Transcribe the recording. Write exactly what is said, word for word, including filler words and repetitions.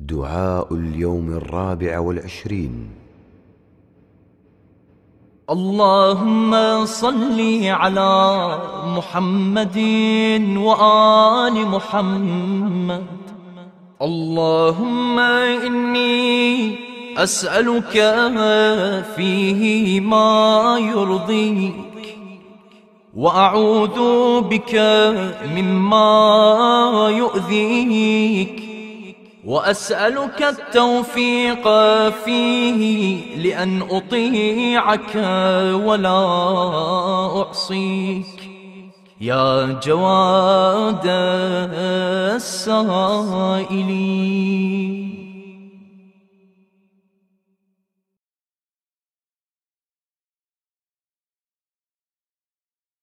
دعاء اليوم الرابع والعشرين. اللهم صل على محمد وآل محمد. اللهم إني أسألك فيه ما يرضيك، وأعوذ بك مما يؤذيك، وأسألك التوفيق فيه لأن أطيعك ولا أعصيك، يا جواد السائلين.